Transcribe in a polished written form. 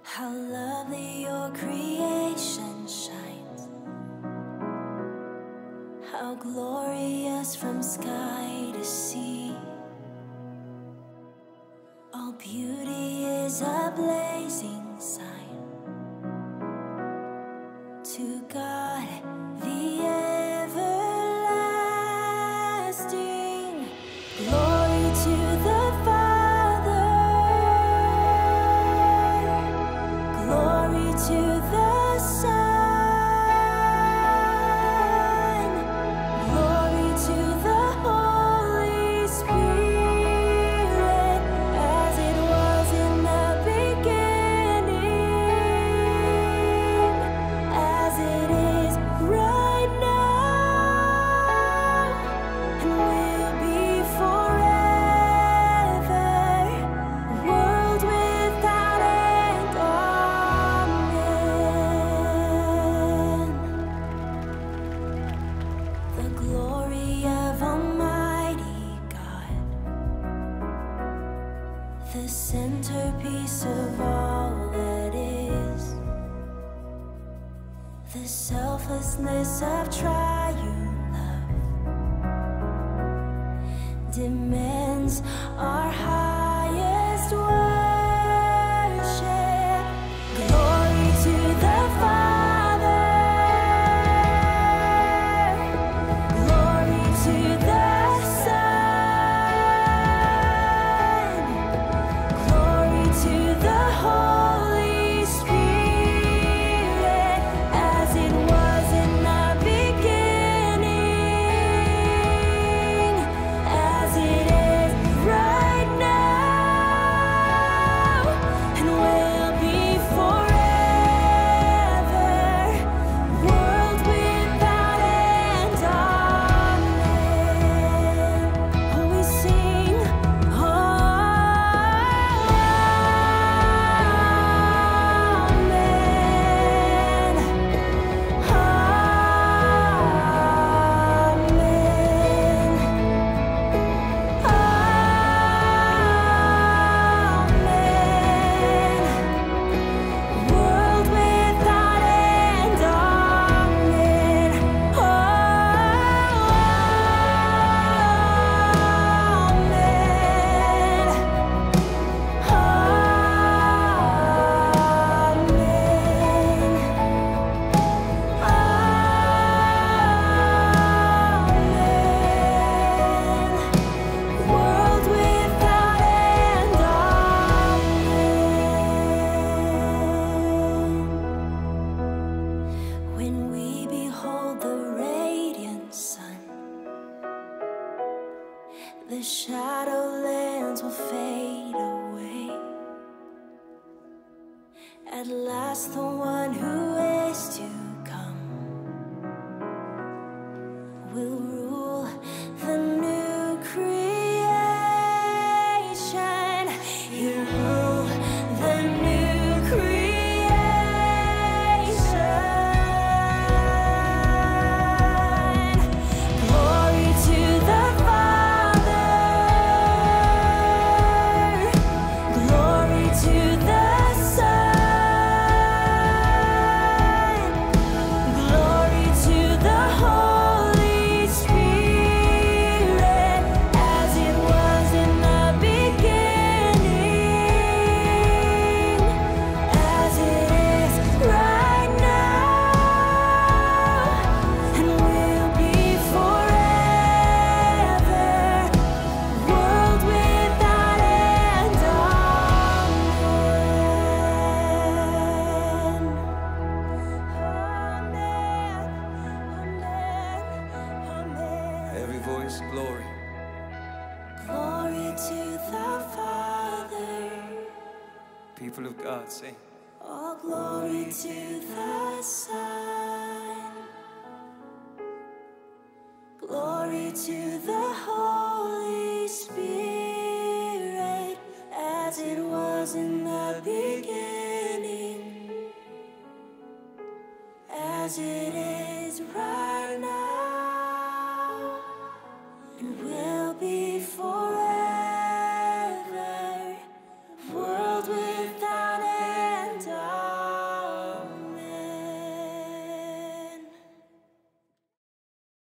How lovely your creation shines, how glorious from sky to sea. All beauty is a blazing sign to God the everlasting. Glory to the Father, glory to the Son, glory to the Holy Spirit, as it was in the beginning, as it is right now, and will be forever, world without end. Amen. The glory of Almighty God, the centerpiece of all that is, the selflessness of triune love, demands our highest worship. Glory to the Father, glory to the Son, glory to the Holy Spirit, as it was in the beginning, as it is right now, and will be forever, world without end. Amen. Oh, we sing, Amen. Amen. World without end. Amen. World without end. Amen. When we behold the radiant sun, the shadowlands will fade away. At last, the one who is to come will rule the new creation. He'll rule the new creation. Glory to the Father, glory to the Son, glory to the Holy Spirit, as it was in the beginning, as it is right now, and will be forever, world without end. Amen. Every voice, glory. Glory to the Father, People of God, sing. all glory to the Son, glory to the Holy Spirit, as it was in the beginning, as it